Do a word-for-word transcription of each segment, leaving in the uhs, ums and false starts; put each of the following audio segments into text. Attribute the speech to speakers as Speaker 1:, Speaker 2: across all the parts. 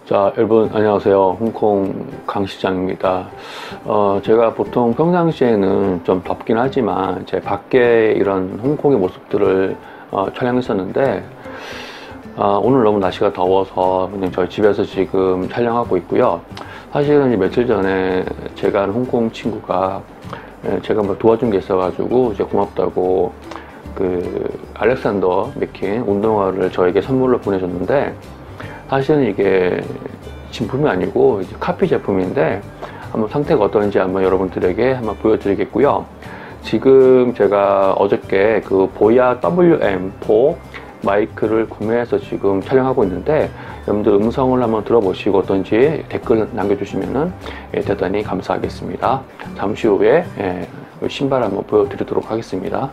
Speaker 1: 자, 여러분 안녕하세요. 홍콩 강 시장입니다. 어, 제가 보통 평상시에는 좀 덥긴 하지만 제 밖에 이런 홍콩의 모습들을 어, 촬영했었는데 어, 오늘 너무 날씨가 더워서 그냥 저희 집에서 지금 촬영하고 있고요. 사실은 며칠 전에 제가 아는 홍콩 친구가 제가 뭐 도와준 게 있어가지고 이제 고맙다고 그 알렉산더 맥퀸 운동화를 저에게 선물로 보내줬는데, 사실은 이게 진품이 아니고 이제 카피 제품인데 한번 상태가 어떤지 한번 여러분들에게 한번 보여드리겠고요. 지금 제가 어저께 그 보야 더블유 엠 사 마이크를 구매해서 지금 촬영하고 있는데, 여러분들 음성을 한번 들어보시고 어떤지 댓글 남겨주시면은 예, 대단히 감사하겠습니다. 잠시 후에 예, 신발 한번 보여드리도록 하겠습니다.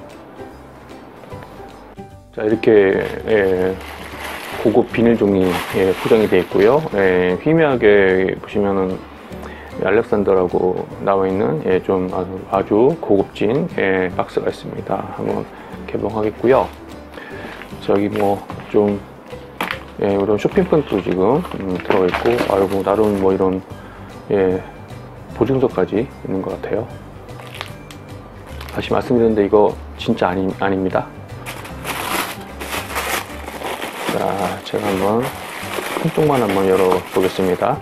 Speaker 1: 자, 이렇게 예, 고급 비닐 종이 예, 포장이 되어 있고요. 예, 희미하게 보시면은 알렉산더라고 나와 있는 예, 좀 아주, 아주 고급진 예, 박스가 있습니다. 한번 개봉하겠고요. 저기 뭐 좀 예, 이런 쇼핑백도 지금 음, 들어가 있고, 아이고 나름 뭐 이런 예, 보증서까지 있는 것 같아요. 다시 말씀드리는데 이거 진짜 아니, 아닙니다. 자, 제가 한번 한쪽만 한번 열어보겠습니다.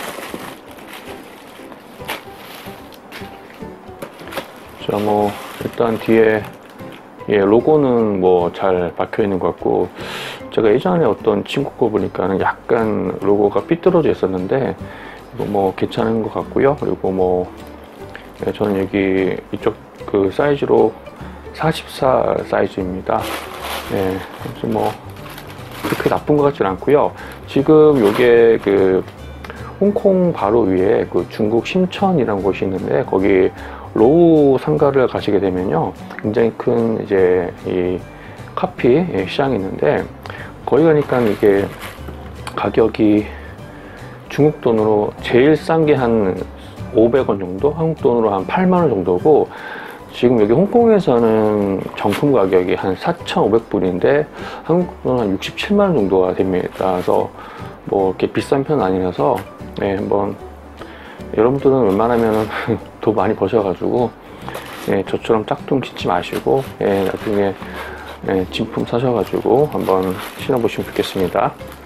Speaker 1: 자, 뭐 일단 뒤에 예, 로고는 뭐 잘 박혀 있는 것 같고, 제가 예전에 어떤 친구 거 보니까는 약간 로고가 삐뚤어져 있었는데 이거 뭐 괜찮은 것 같고요. 그리고 뭐 예, 저는 여기 이쪽 그 사이즈로 사십사 사이즈입니다. 예, 그래서 뭐 그렇게 나쁜 것 같지는 않고요. 지금 요게 그 홍콩 바로 위에 그 중국 심천이라는 곳이 있는데, 거기 로우 상가를 가시게 되면요, 굉장히 큰 이제 이 카피 시장이 있는데, 거기 가니까 이게 가격이 중국 돈으로 제일 싼 게 한 오백 원 정도, 한국 돈으로 한 팔만 원 정도고, 지금 여기 홍콩에서는 정품 가격이 한 사천오백 불인데 한국 돈은 한 육십칠만 원 정도가 됩니다. 그래서 뭐 이렇게 비싼 편은 아니라서 네, 한번 여러분들은 웬만하면 돈 많이 버셔가지고 예, 저처럼 짝퉁 신지 마시고 예, 나중에 예, 진품 사셔가지고 한번 신어보시면 좋겠습니다.